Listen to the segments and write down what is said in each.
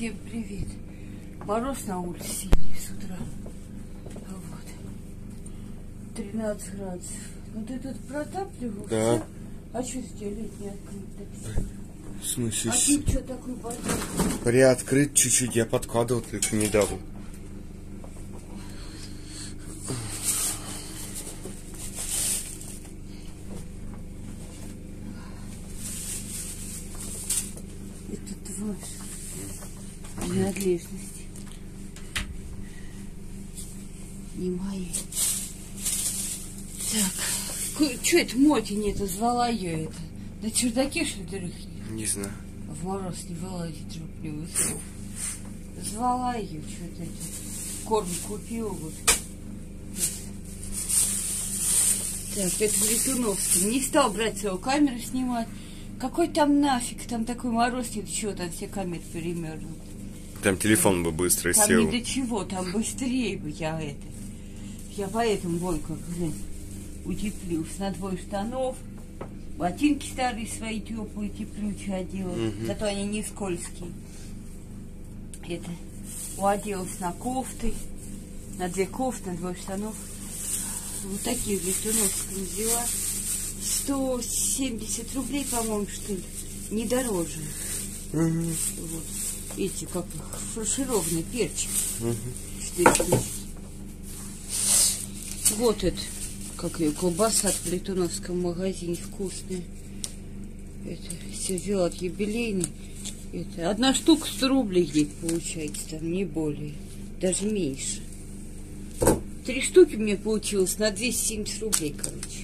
Всем привет. Мороз на улице сильный с утра. Вот. 13 градусов. Ну ты тут протапливался? Да. А что сделать не открыть? В смысле? А ты что такой большой? Приоткрыть чуть-чуть, я подкладывал только недавно. Это твой принадлежности. Не мои. Так, что это Моти нету, звала ее это? На чердаке, что ли, дрыхнет? Не знаю. В мороз не вылазить трупливый слов. Звала ее, что-то это. Корм купила вот. Так, это в Летуновском. Не стал брать свою камеру снимать. Какой там нафиг, там такой мороз, нет, чего там все камеры перемерзнут. Там телефон бы быстро Там сел. не до чего, там быстрее бы я это. Я поэтому, вон, как, блин, утеплился на 2 штанов. Ботинки старые свои теплые, теплючие одела. Зато они не скользкие. Это, оделась на кофты, на 2 кофты, на 2 штанов. Вот такие в Летуновском взяла. 170 рублей, по-моему, что ли. Не дороже. Вот. Видите, как фаршированный перчик. 4 штучки. Вот это. Как ее колбаса в Летуновском магазине вкусная. Это все взяла от юбилейной. Это 1 штука 100 рублей где-то получается, там не более. Даже меньше. 3 штуки мне получилось на 270 рублей, короче.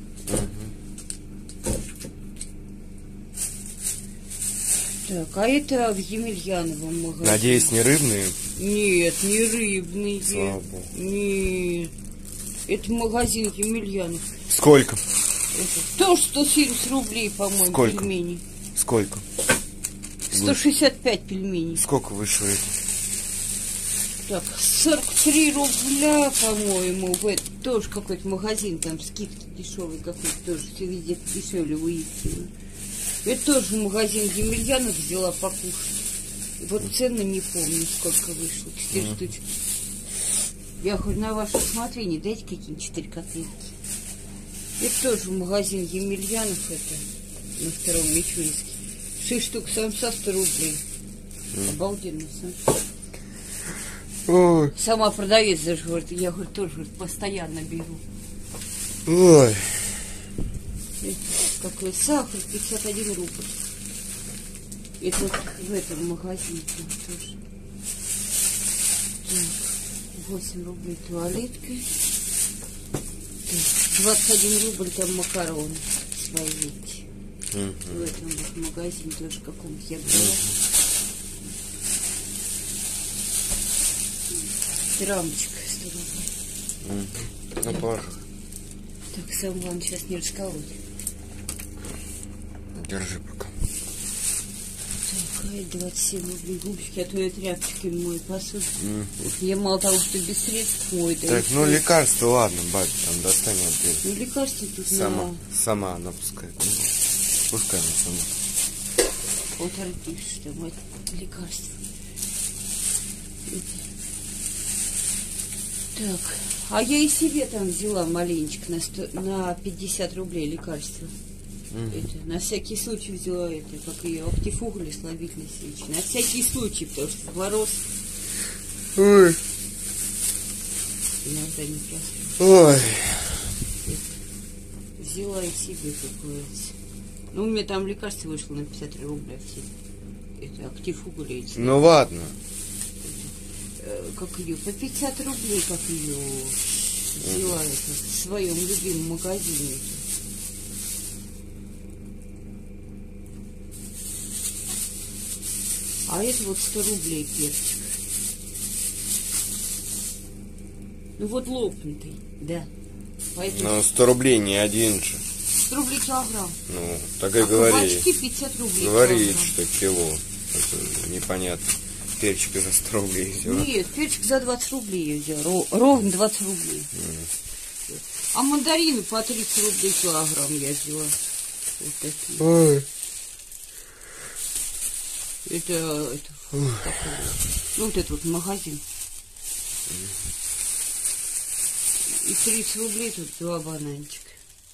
Так, а это в Емельяновом магазине. Надеюсь, не рыбные? Нет, не рыбные. Слава Богу. Нет. Это магазин Емельянов. Сколько? Это тоже 170 рублей, по-моему, Сколько? пельмени. Сколько? 165 пельменей. Сколько вышло это? Так, 43 рубля, по-моему, в это тоже какой-то магазин, там скидки дешевые какой-то, тоже все везде дешевле выискивают. Это тоже магазин Емельянов взяла покушать. Вот цены не помню, сколько вышло, 4 штучки. Я хоть на ваше усмотрение, дайте какие-нибудь 4 котлетки. Это тоже магазин Емельянов, это на 2-м Мичуринске. 6 штук самса 100 рублей. Обалденно самса. Ой. Сама продавец даже говорит, я говорит, тоже говорит, постоянно беру. Ой. Это, какой сахар, 51 рубль. Это вот в этом магазине тоже. Так, 8 рублей туалетка. Так, 21 рубль там макароны свои, видите. В этом вот магазине тоже каком-то я брала. Рамочка 100 рублей. Ну, пожалуйста. Так, сам главное сейчас не расколоть. Держи пока. Так, а 27 рублей губчики, а то я тряпочки мою посуду. Я мало того, что без средств мою. Да Так, ну лекарства, ладно, бабе, там достань отдельно. Ну, лекарства тут Сама она пускай. Пускай она сама. 1,5 тысячи, там это лекарства. Так, а я и себе там взяла маленечко на 50 рублей лекарства. Это, на всякий случай взяла это, как ее актифугли слабительной свечи. На всякий случай, потому что мороз. Ой. Иногда не проснулась. Ой. Взяла и себе такое. Ну, у меня там лекарство вышло на 53 рубля все. Это актифугли эти. Ну ладно. Как ее, по 50 рублей, как ее взяла это, в своем любимом магазине. А это вот 100 рублей перчик. Ну вот лопнутый, да. Поэтому... Ну, 100 рублей не один же. 100 рублей килограмм. Ну, так и говори. Кабачки 50 рублей Говори, килограмм. что кило. Это непонятно. Перчик за 100 рублей взяла. Нет, перчик за 20 рублей я взяла. Ровно 20 рублей. А мандарины по 30 рублей килограмм я взяла. Вот такие. Ой. Это Ну, вот это вот магазин. И 30 рублей тут 2 бананчика.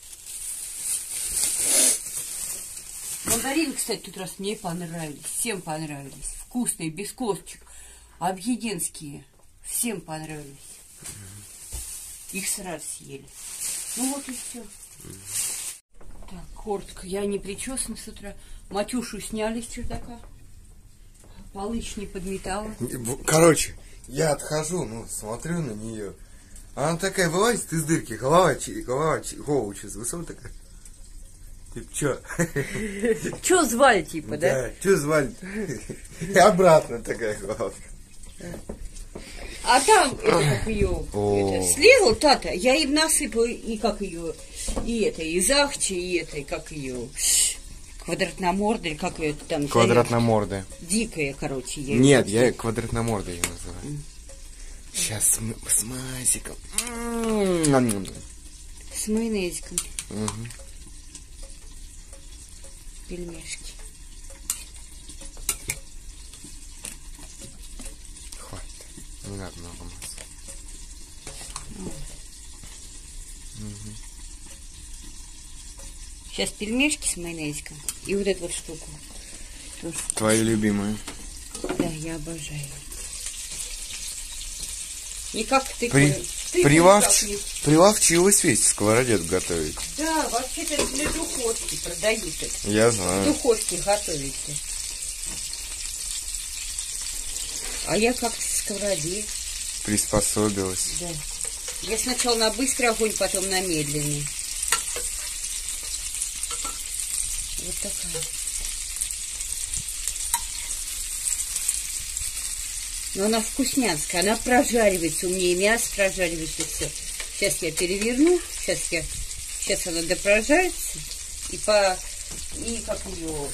Мандарины, кстати, тут раз мне понравились. Всем понравились. Вкусные, без косточек. Объединские. Всем понравились. Их сразу съели. Ну вот и все. Так, куртка. Я не причесан с утра. Матюшу сняли с чердака. Полыч не подметала. Короче, я отхожу, ну, смотрю на нее. Она такая вылазит из дырки, голова через высоко такая. Типа, чё? Чё звали, типа, да? Да, чё звали? И обратно такая голова. А там, как ее, слезла та-то, я им насыпала, и как ее, и Захчи, и как ее, квадратномордая, или как ее там. Квадратномордая. Дикая, короче. Нет, я квадратномордая ее называю. Сейчас с майзиком. С майонезиком. Угу. Пельмешки. Хватит. Не надо много масла. Угу. Сейчас пельмешки с майонезиком. И вот эту вот штуку. Тоже. Твою любимую. Да, я обожаю. И как ты... Приловчилась весь в сковороде готовить. Да, вообще-то для духовки продают это. Я знаю. В духовке готовите. А я как-то в сковороде. Приспособилась. Да. Я сначала на быстрый огонь, потом на медленный. Вот такая. Но она вкуснянская, она прожаривается, у меня и мясо прожаривается, все. Сейчас я переверну, сейчас она допрожарится, и как ее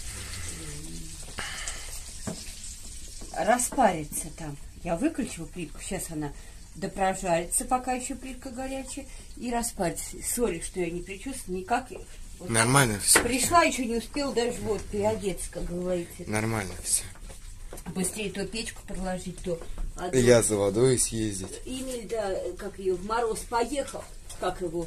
распарится там. Я выключила плитку, сейчас она допрожарится, пока еще плитка горячая, и распарится. Сори, что я не причувствовала никак. Вот нормально все. Пришла, еще не успела даже вот переодеться, как говорится. Нормально все. Быстрее то печку проложить, то... Я за водой съездить. Эмиль, да, как ее, в мороз поехал, как его,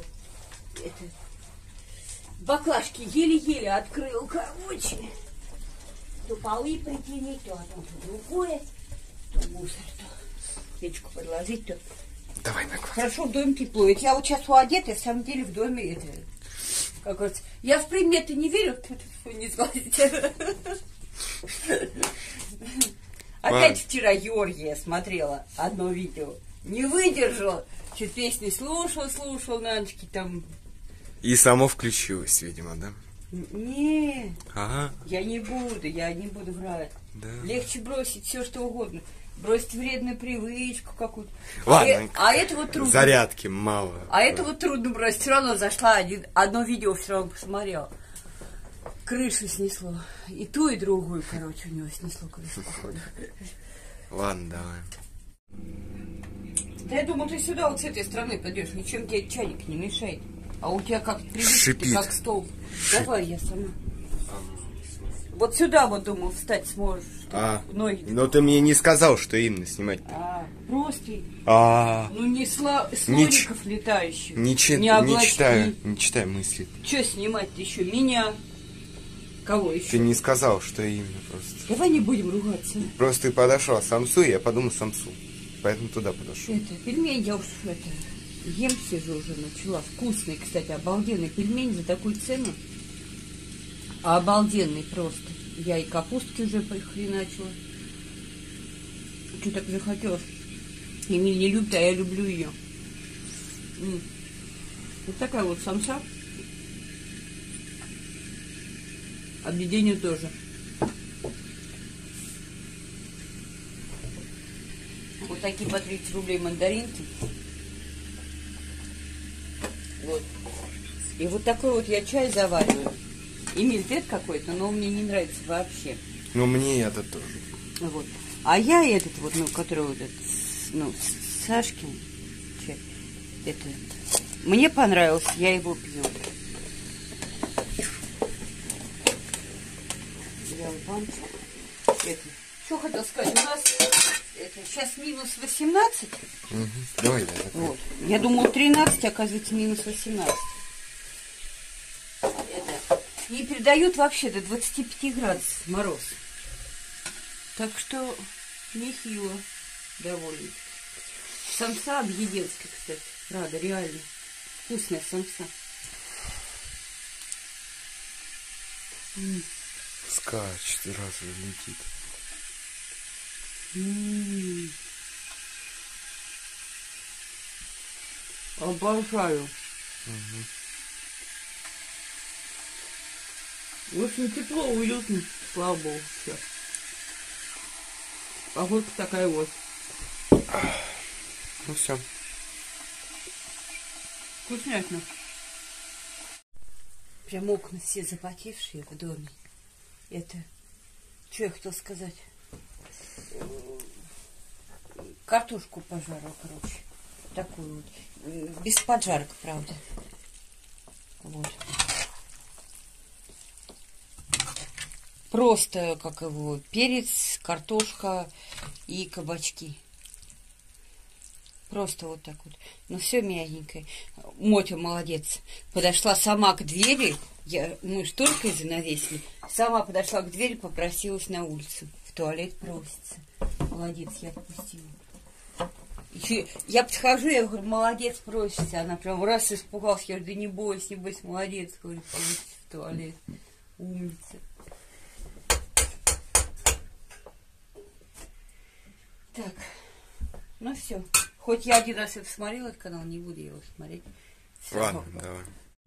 баклажки еле-еле открыл, короче. То полы прикинуть, то одно, то другое, то мусор, то печку подложить, то... Давай накладывай. Хорошо, в доме тепло. Это я вот сейчас одета, в самом деле в доме это... Как говорится, я в приметы не верю, не сглазите. Опять вчера Георгия смотрела одно видео. Не выдержала. Что-то песни слушал на ночке там. И само включилось, видимо, да? Не, ага. я не буду врать. Да. Легче бросить все, что угодно. Бросить вредную привычку какую-то. Ладно, а это вот трудно. Зарядки мало. А это вот трудно бросить. Все равно зашла, одно видео все равно посмотрела. Крышу снесло. И ту, и другую, короче, у него снесло крышу, походу. Ладно, давай. Да я думал, ты сюда вот с этой стороны пойдешь, ничем тебе чайник не мешает. А у тебя как привычка, Шипит. как стол. Давай я сама. Вот сюда вот думал встать сможешь. Ноги. Но ты мне не сказал, что именно снимать-то. Просто. Ну не слоников летающих. Не читаю мысли. Что снимать-то еще? Меня? Кого еще? Ты не сказал, что именно просто. Давай не будем ругаться. Просто ты подошла самсу, я подумал самсу. Поэтому туда подошел. Пельмень я уж ем сижу уже, начала. Вкусный, кстати, обалденный пельмень за такую цену. Обалденный просто. Я и капустки уже прихреначила. Что так захотелось? Эмиль не любит, а я люблю ее. Вот такая вот самса. Объединение тоже. Вот такие по 30 рублей мандаринки. Вот. И вот такой вот я чай завариваю. Эмиль, это какой-то, но мне не нравится вообще. Ну, мне это тоже. Вот. А я этот вот, который вот этот, Сашкин чай, мне понравился, я его пью. Взял баночку. Что хотел сказать, у нас сейчас минус 18. Угу. Давай, да. Вот. Я думал 13, оказывается минус 18. И передают вообще до 25 градусов мороз. Так что нехило довольно. Самса объеденская, кстати. Правда, реально. Вкусная самса. Скачет, раз летит. Обожаю. Очень тепло, уютно. Слава богу, все. Погодка такая вот. Ну все. Вкуснятно. Прям окна все запотевшие в доме. Это... Что я хотела сказать? Картошку пожарила, короче. Такую вот. Без поджарок, правда. Вот. Просто, как его, перец, картошка и кабачки. Просто вот так вот. Ну, все мягенькое. Мотя молодец. Подошла сама к двери. Мы шторкой занавесили. Сама подошла к двери, попросилась на улицу. В туалет просится. Молодец, я отпустила. Еще я подхожу, я говорю, молодец, просится. Она прям раз испугалась. Я говорю, да не бойся, молодец. Говорю, просится в туалет. Умница. Так, ну все. Хоть я один раз это смотрела, этот канал, не буду его смотреть. Ладно, давай.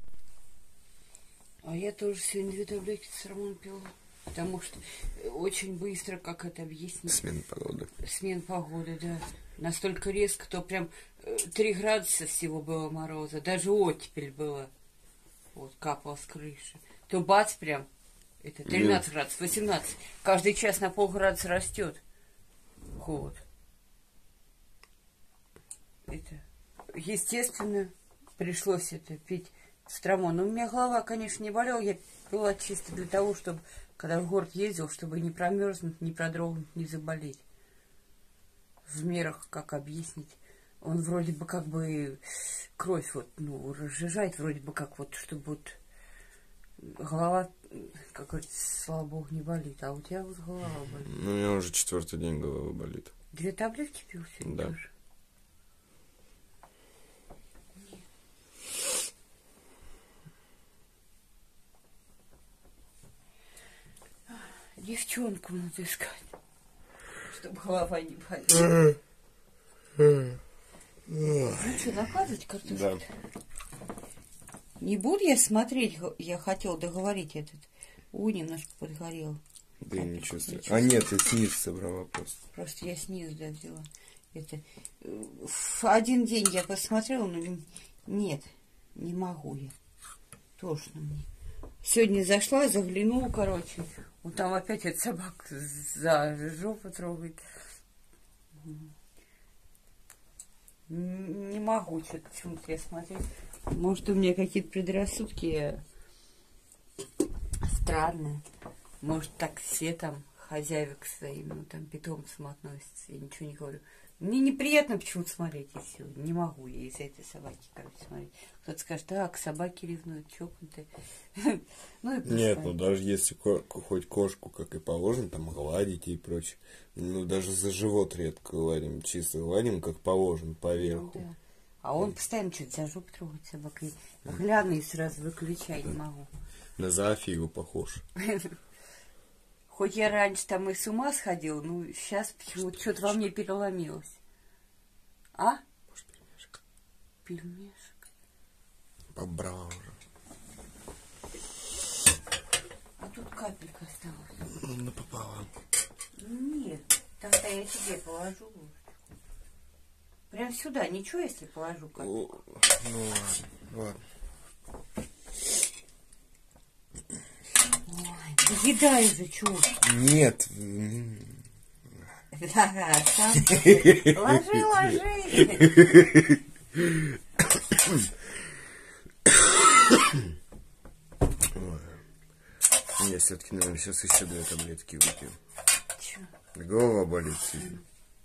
А я тоже сегодня 2 таблетки с Романом пила. Потому что очень быстро, как это объяснить? Смена погоды. Смена погоды, да. Настолько резко, то прям 3 градуса всего было мороза. Даже оттепель была. Вот, капала с крыши. То бац прям, это 13 градусов, 18. Каждый час на полградуса растет. Холод. Это, естественно, пришлось это пить стромон. Но у меня голова, конечно, не болела. Я пила чисто для того, чтобы, когда в город ездил, чтобы не промерзнуть, не продрогнуть, не заболеть. В мерах, как объяснить. Он вроде бы как бы кровь вот, ну, разжижает, вроде бы как вот, чтобы вот голова, как говорится, слава богу, не болит. А у тебя вот голова болит. Ну, у меня уже 4-й день голова болит. 2 таблетки пил сегодня? Да. Тоже? Девчонку надо искать, чтобы голова не болела. Ну что, накладывать картошку? Да. Не буду я смотреть, я хотел договорить этот. Немножко подгорел. Да я не чувствую. А нет, ты снизу собрала просто. Просто я снизу, да, взяла. Это... В один день я посмотрела, но нет, не могу я. Тошно мне. Сегодня зашла, заглянула, короче. Вот там опять эта собака за жопу трогает. Не могу что-то почему-то я смотреть. Может, у меня какие-то предрассудки странные. Может, так все там хозяева к своим, ну, там, питомцам относятся. Я ничего не говорю. Мне неприятно почему-то смотреть, и все. Не могу я из-за этой собаки, короче, смотреть. Кто-то скажет, так, собаки ревнуют, чокнутые. Нет, ну даже если хоть кошку, как и положено, там гладить и прочее. Ну даже за живот редко гладим, чисто гладим, как положено, поверху. Да. А он постоянно что-то за жопу трогает собакой. Гляну и сразу выключай, не могу. На зоофигу похож. Хоть я раньше там и с ума сходила, ну сейчас почему-то что-то во мне переломилось. А? Может, пельмешек? Пельмешек. Побрала уже. А тут капелька осталась. Ну, попала. Нет, тогда я тебе положу. Прям сюда, ничего, если положу капельку? Ну, ладно. Ой, доедай уже, чего? Нет. Да, сам. Ложи. Я все-таки, наверное, сейчас еще 2 таблетки выпью. Чё? Голова болит сильно.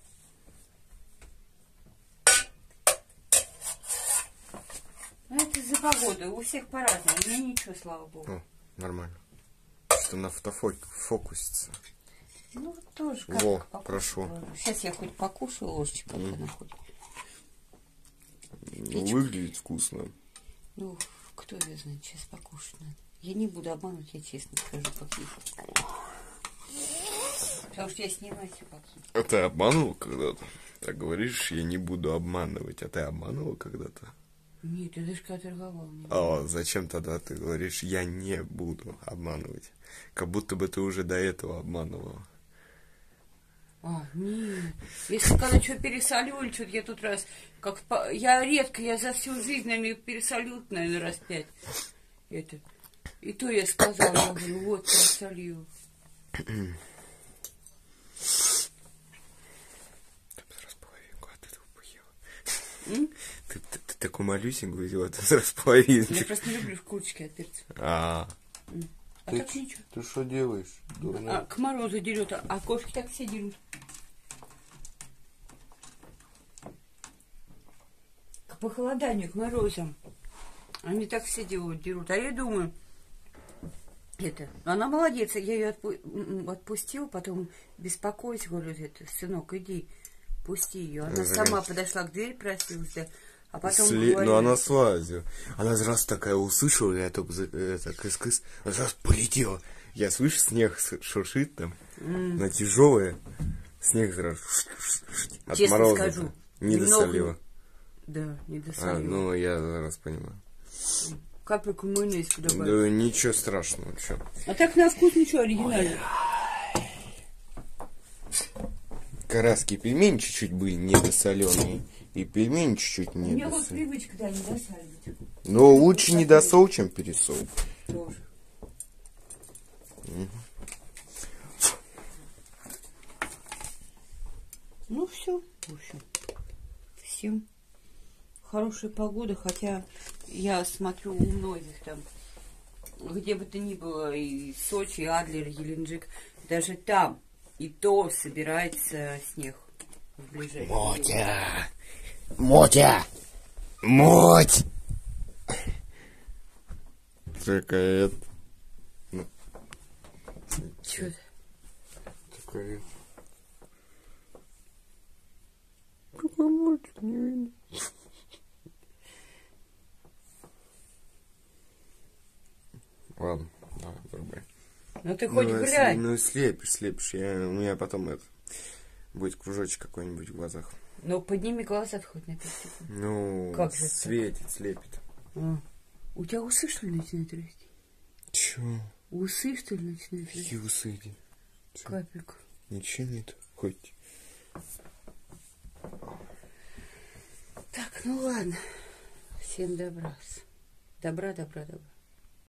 Ну, это из-за погоды. У всех по-разному. У меня ничего, слава богу. О, нормально. Что на фокусится. Ну, тоже Во, как прошу. Сейчас я хоть покушаю ложечкой, как она хоть. Ну, выглядит вкусно. Ну, кто ее знает, сейчас покушать надо. Я не буду обманывать, я честно скажу, как есть. Потому что я снимаю все какие. А ты обманывал когда-то? Так говоришь, я не буду обманывать. А ты обманывал когда-то? Нет, я даже когда торговал. А зачем тогда ты говоришь, я не буду обманывать? Как будто бы ты уже до этого обманывал. А, нет. Если когда что пересолю или что-то, я тут раз... Я редко, я за всю жизнь, наверное, пересолю, наверное, раз 5. Это. И то я сказала, я говорю, вот, пересолю. Ты такую малюсенькую взяла, ты раз половину. Я просто не люблю курочки от перца. А так ничего. Ты что делаешь? А к морозу дерет, а кошки так все дерут. К похолоданию, к морозам. Они так все делают, дерут. А я думаю, она молодец, я ее отпустила, потом беспокоюсь, говорю, сынок, иди, пусти ее. Она сама подошла к двери, просилась, да. А потом ну она слазила. Она сразу такая услышала, я только кыс-кыс, она сразу полетела. Я слышу, снег шуршит там, на тяжелое, снег сразу от честно мороза. Скажу, не досолила. Да, не досолила. Ну я раз понимаю. Капельку майонезика добавить. Да ничего страшного, что. А так на вкус ничего оригинального. Карасские пельмени чуть-чуть были недосоленые. И пельмени чуть-чуть не. У меня вот привычка, да, не досаливать. Но лучше недосол, чем пересол. Тоже. Ну все, в общем. Всем хорошей погоды, хотя я смотрю у многих там, где бы то ни было, и Сочи, и Адлер, и Геленджик, даже там и то собирается снег в ближайшее время. Мотя! Моть! Такая... Чё это? Такая... Какой мультик, не видно. Ладно, давай, вырубай. Ну ты хоть глянь. Ну слепишь. У меня потом будет кружочек какой-нибудь в глазах. Ну подними глаза хоть на 5 секунд. Ну, как же светит, слепит. У тебя усы, что ли, начинают расти? Чё? Усы, что ли, начинают расти? Какие усы? Капельку. Ничего нет, хоть. Так, ну ладно. Всем добра. Добра.